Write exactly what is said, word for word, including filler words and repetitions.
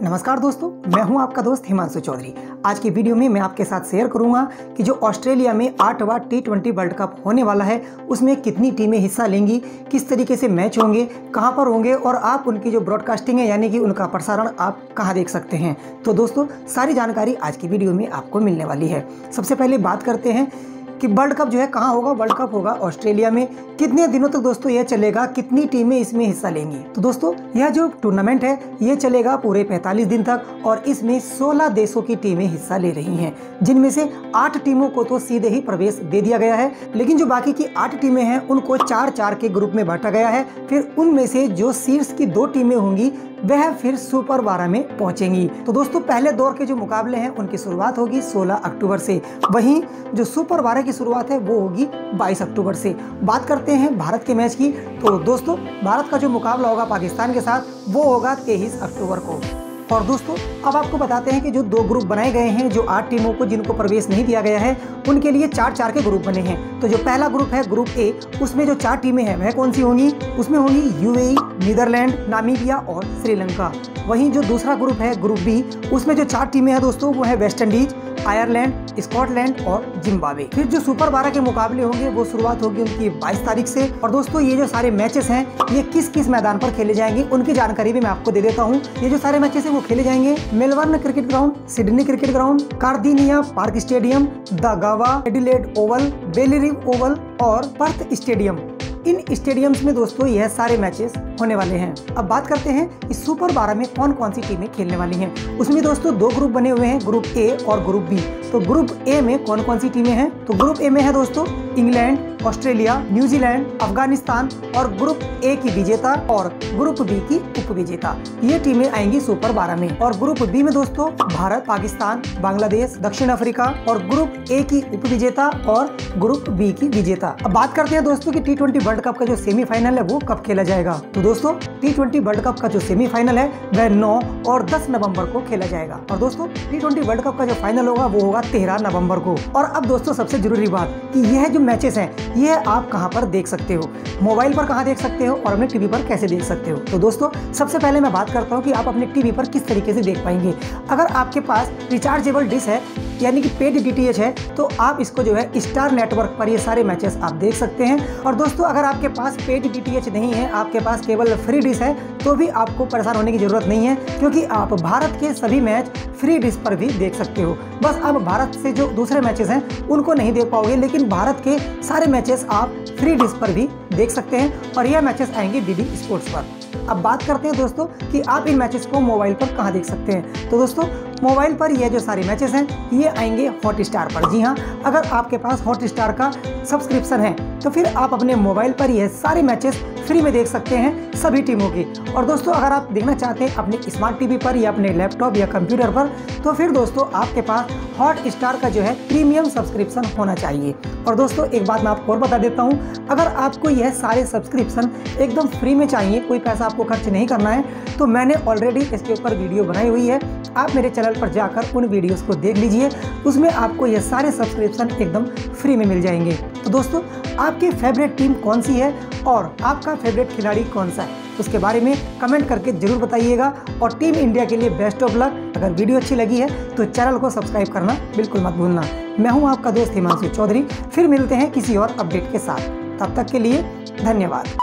नमस्कार दोस्तों, मैं हूं आपका दोस्त हिमांशु चौधरी। आज की वीडियो में मैं आपके साथ शेयर करूंगा कि जो ऑस्ट्रेलिया में आठवां टी ट्वेंटी वर्ल्ड कप होने वाला है उसमें कितनी टीमें हिस्सा लेंगी, किस तरीके से मैच होंगे, कहां पर होंगे और आप उनकी जो ब्रॉडकास्टिंग है यानी कि उनका प्रसारण आप कहां देख सकते हैं। तो दोस्तों सारी जानकारी आज की वीडियो में आपको मिलने वाली है। सबसे पहले बात करते हैं कि वर्ल्ड कप जो है कहाँ होगा। वर्ल्ड कप होगा ऑस्ट्रेलिया में। कितने दिनों तक दोस्तों यह चलेगा, कितनी टीमें इसमें हिस्सा लेंगी। तो दोस्तों यह जो टूर्नामेंट है ये चलेगा पूरे पैंतालीस दिन तक और इसमें सोलह देशों की टीमें हिस्सा ले रही हैं, जिनमें से आठ टीमों को तो सीधे ही प्रवेश दे दिया गया है, लेकिन जो बाकी की आठ टीमें हैं उनको चार चार के ग्रुप में बांटा गया है। फिर उनमें से जो शीर्ष की दो टीमें होंगी वह फिर सुपर बारह में पहुंचेंगी। तो दोस्तों पहले दौर के जो मुकाबले हैं उनकी शुरुआत होगी सोलह अक्टूबर से, वहीं जो सुपर बारह की शुरुआत है वो होगी बाईस अक्टूबर से। बात करते हैं भारत के मैच की, तो दोस्तों भारत का जो मुकाबला होगा पाकिस्तान के साथ वो होगा तेईस अक्टूबर को। और दोस्तों अब आपको बताते हैं कि जो दो ग्रुप बनाए गए हैं, जो आठ टीमों को जिनको प्रवेश नहीं दिया गया है उनके लिए चार चार के ग्रुप बने हैं। तो जो पहला ग्रुप है ग्रुप ए, उसमें जो चार टीमें हैं वह कौन सी होंगी? उसमें होंगी यूएई, नीदरलैंड, नामीबिया और श्रीलंका। वहीं जो दूसरा ग्रुप है ग्रुप बी, उसमें जो चार टीमें हैं दोस्तों वो है वेस्ट इंडीज, आयरलैंड, स्कॉटलैंड और जिम्बाब्वे। फिर जो सुपर बारह के मुकाबले होंगे वो शुरुआत होगी उनकी बाईस तारीख से। और दोस्तों ये जो सारे मैचेस हैं ये किस किस मैदान पर खेले जाएंगे उनकी जानकारी भी मैं आपको दे देता हूँ। ये जो सारे मैचेस हैं वो खेले जाएंगे Melbourne cricket ground, Sydney cricket ground, Kardinia park stadium, the Gabba, Adelaide oval, Bellerive oval और पर्थ स्टेडियम। इन स्टेडियम्स में दोस्तों यह सारे मैचेस होने वाले हैं। अब बात करते हैं इस सुपर बारह में कौन कौन सी टीमें खेलने वाली हैं। उसमें दोस्तों दो ग्रुप बने हुए हैं, ग्रुप ए और ग्रुप बी। तो ग्रुप ए में कौन कौन सी टीमें हैं? तो ग्रुप ए में है दोस्तों इंग्लैंड, ऑस्ट्रेलिया, न्यूजीलैंड, अफगानिस्तान और ग्रुप ए की विजेता और ग्रुप बी की उप विजेता, ये टीमें आएंगी सुपर बारह में। और ग्रुप बी में दोस्तों भारत, पाकिस्तान, बांग्लादेश, दक्षिण अफ्रीका और ग्रुप ए की उप विजेता और ग्रुप बी की विजेता। अब बात करते हैं दोस्तों कि टी ट्वेंटी वर्ल्ड कप का जो सेमीफाइनल है वो कब खेला जाएगा। तो दोस्तों टी ट्वेंटी वर्ल्ड कप का जो सेमीफाइनल है वह नौ और दस नवंबर को खेला जाएगा। और दोस्तों टी ट्वेंटी वर्ल्ड कप का जो फाइनल होगा वो होगा तेरह नवंबर को। और अब दोस्तों सबसे जरूरी बात कि यह जो मैचेस हैं ये आप कहां पर देख सकते हो, मोबाइल पर कहां देख सकते हो और अपने टीवी पर कैसे देख सकते हो। तो दोस्तों सबसे पहले मैं बात करता हूं कि आप अपने टीवी पर किस तरीके से देख पाएंगे। अगर आपके पास रिचार्जेबल डिश है यानी कि पेड डीटीएच है तो आप इसको जो है स्टार नेटवर्क पर ये सारे मैचेस आप देख सकते हैं। और दोस्तों अगर आपके पास पेड डीटीएच नहीं है, आपके पास केवल फ्री डिश है, तो भी आपको परेशान होने की जरूरत नहीं है, क्योंकि आप भारत के सभी मैच फ्री डिश पर भी देख सकते हो। बस अब भारत से जो दूसरे मैचेस हैं उनको नहीं देख पाओगे, लेकिन भारत के सारे मैचेस आप फ्री डिश पर भी देख सकते हैं और यह मैचेस आएंगे डीडी स्पोर्ट्स पर। अब बात करते हैं दोस्तों कि आप इन मैचेस को मोबाइल पर कहां देख सकते हैं। तो दोस्तों मोबाइल पर ये जो सारे मैचेस हैं ये आएंगे हॉटस्टार पर। जी हाँ, अगर आपके पास हॉटस्टार का सब्सक्रिप्शन है तो फिर आप अपने मोबाइल पर ये सारे मैचेस फ्री में देख सकते हैं सभी टीमों की। और दोस्तों अगर आप देखना चाहते हैं अपने स्मार्ट टीवी पर या अपने लैपटॉप या कंप्यूटर पर तो फिर दोस्तों आपके पास हॉटस्टार का जो है प्रीमियम सब्सक्रिप्शन होना चाहिए। और दोस्तों एक बात मैं आपको और बता देता हूँ, अगर आपको यह सारे सब्सक्रिप्शन एकदम फ्री में चाहिए, कोई पैसा आपको खर्च नहीं करना है, तो मैंने ऑलरेडी इसके ऊपर वीडियो बनाई हुई है। आप मेरे चैनल पर जाकर उन वीडियोस को देख लीजिए, उसमें आपको ये सारे सब्सक्रिप्शन एकदम फ्री में मिल जाएंगे। तो दोस्तों आपकी फेवरेट टीम कौन सी है और आपका फेवरेट खिलाड़ी कौन सा है उसके बारे में कमेंट करके जरूर बताइएगा। और टीम इंडिया के लिए बेस्ट ऑफ लक। अगर वीडियो अच्छी लगी है तो चैनल को सब्सक्राइब करना बिल्कुल मत भूलना। मैं हूं आपका दोस्त हिमांशु चौधरी, फिर मिलते हैं किसी और अपडेट के साथ। तब तक के लिए धन्यवाद।